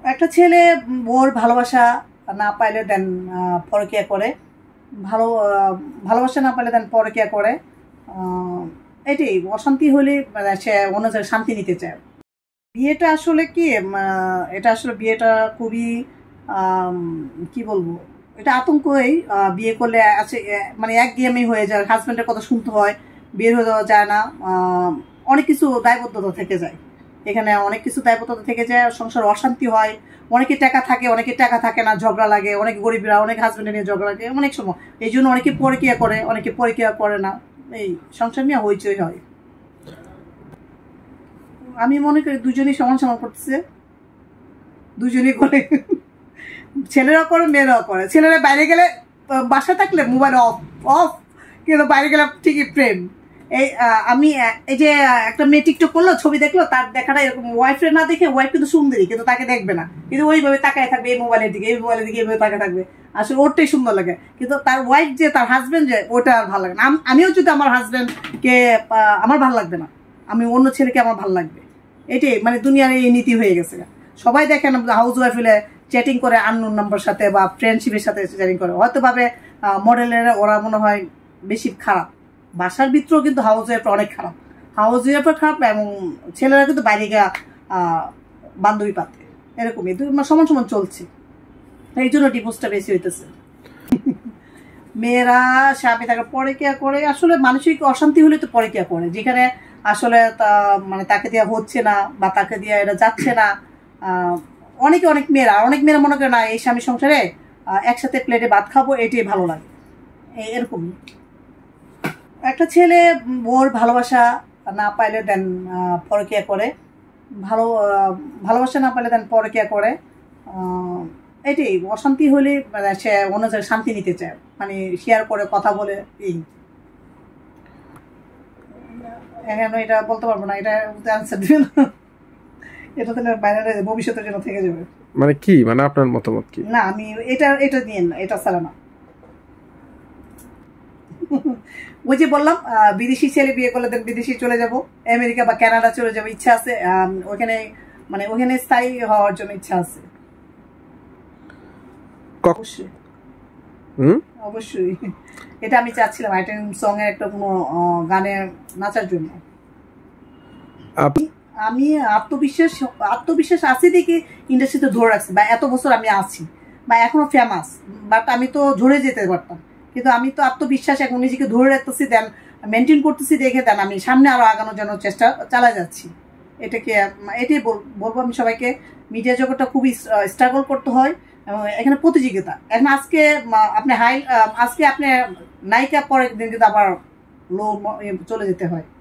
একটা ছেলে ওর ভালোবাসা না পাইলে দেন পরকীয়া করে, ভালোবাসা না পাইলে দেন পরকীয়া করে। এটাই অশান্তি হলে সে অন্য জায়গায় শান্তি নিতে চায়। বিয়েটা আসলে কি, এটা আসলে বিয়েটা খুবই কি বলবো, এটা আতঙ্কই। বিয়ে করলে আছে মানে একঘেয়েমি হয়ে যায়, হাজব্যান্ডের কথা শুনতে হয়, বের হয়ে যাওয়া যায় না, অনেক কিছু দায়বদ্ধতা থেকে যায়। এখানে অনেক কিছু দায়বদ্ধতা থেকে যায়, সংসার অশান্তি হয়। অনেকে টাকা থাকে, অনেকে টাকা থাকে না, ঝগড়া লাগে। অনেক গরিবরা অনেক হাজব্যান্ডে নিয়ে ঝগড়া লাগে অনেক সময়। এই জন্য অনেকে পরকীয়া করে, অনেকে পরকীয়া করে না। এই সংসার নিয়ে হইচই হয়। আমি মনে করি দুজনই সমান সমান করতেছে, দুজনই করে। ছেলেরা করে, মেয়েরাও করে। ছেলেরা বাইরে গেলে, বাসা থাকলে মোবাইল অফ অফ, কিন্তু বাইরে গেলে ঠিকই প্রেম। এই আমি এই যে একটা মেয়ে টিকটক করলো, ছবি দেখলো, তার দেখাটা এরকম ওয়াইফের না দেখে, ওয়াইফ কিন্তু সুন্দরী কিন্তু তাকে দেখবে না, কিন্তু ওইভাবে তাকায় থাকবে এই মোবাইলের দিকে, এই মোবাইলের দিকে এইভাবে তাকায় থাকবে। আসলে ওরটাই সুন্দর লাগে, কিন্তু তার ওয়াইফ যে, তার হাজবেন্ড যে, ওটা আর ভালো লাগে না। আমিও যদি আমার হাজবেন্ডকে, আমার ভালো লাগবে না, আমি অন্য ছেলেকে আমার ভালো লাগবে। এটাই মানে দুনিয়ার এই নীতি হয়ে গেছে। সবাই দেখেন হাউস ওয়াইফ হলে চ্যাটিং করে আননোন নাম্বার সাথে বা ফ্রেন্ডশিপের সাথে চ্যাটিং করে, হয়তো ভাবে মডেলের ওরা মনে হয় বেশি খারাপ। বাসার ভিতরেও কিন্তু হাউস ওয়াইফটা অনেক খারাপ, হাউস ওয়াইফটা খারাপ, এবং ছেলেরা কিন্তু বাইরে গিয়ে বান্ধবী পাতে, এরকমই সমান সমান চলছে। এই জন্য ডিভোর্সটা বেশি হইতেছে। মেয়েরা স্বামী তাকে পরকীয়া করে, আসলে মানসিক অশান্তি হলে তো পরকীয়া করে, যেখানে আসলে মানে তাকে দেওয়া হচ্ছে না বা তাকে দিয়ে এটা যাচ্ছে না। অনেক মেয়েরা মনে করে না, এই স্বামী সংসারে একসাথে প্লেটে ভাত খাবো, এটাই ভালো লাগে। এরকম একটা ছেলে ওর ভালোবাসা না পাইলে দেন পরকীয়া করে, ভালোবাসা না পাইলে দেন পরকীয়া করে। এটাই অশান্তি হলে সে অন্য জায়গায় শান্তি নিতে চায়, মানে শেয়ার করে কথা বলে। এখানে এটা বলতে পারবো না, এটা আনসার দিবে না, এটা তাহলে বাইরে ভবিষ্যতের জন্য থেকে যাবে। মানে কি, মানে আপনার মতামত কি? না, আমি এটা নিয়ে না, এটা ছাড়া না। ওই যে বললাম, বিদেশি ছেলে বিয়ে করলে দেন বিদেশি চলে যাব, আমেরিকা বা কানাডা চলে যাবো ইচ্ছা আছে। ওখানে মানে ওখানে স্থায়ী হওয়ার জন্য ইচ্ছা আছে। অবশ্যই অবশ্যই, এটা আমি চাচ্ছিলাম আইটেম সং এর একটা কোনো গানে নাচার জন্য। আমি আত্মবিশ্বাস আছে দেখে ইন্ডাস্ট্রিতে ধরে রাখছি, বা এত বছর আমি আছি, বা এখনো ফেমাস। বাট আমি তো ঝরে যেতে পারতাম, কিন্তু আমি তো আত্মবিশ্বাস এখন নিজেকে ধরে রাখতেছি, দেন মেনটেন করতেছি দেখে, দেন আমি সামনে আরো আগানোর জন্য চেষ্টা চালা যাচ্ছি। এটাই বলবো আমি সবাইকে। মিডিয়া জগৎটা খুবই স্ট্রাগল করতে হয়, এবং এখানে প্রতিযোগিতা। এখন আজকে আপনি আজকে আপনি নায়িকা, পরের দিন কিন্তু আবার লো চলে যেতে হয়।